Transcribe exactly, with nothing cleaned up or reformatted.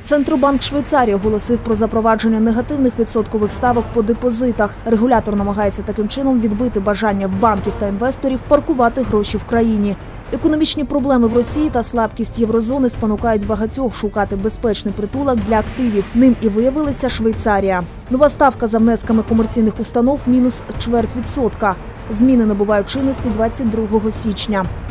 Центробанк Швейцарії оголосив про запровадження негативних відсоткових ставок по депозитах. Регулятор намагається таким чином відбити бажання в банків та інвесторів паркувати гроші в країні. Економічні проблеми в Росії та слабкість єврозони спонукають багатьох шукати безпечний притулок для активів. Ним і виявилася Швейцарія. Нова ставка за внесками комерційних установ – мінус чверть відсотка. Зміни набувають чинності двадцять другого січня.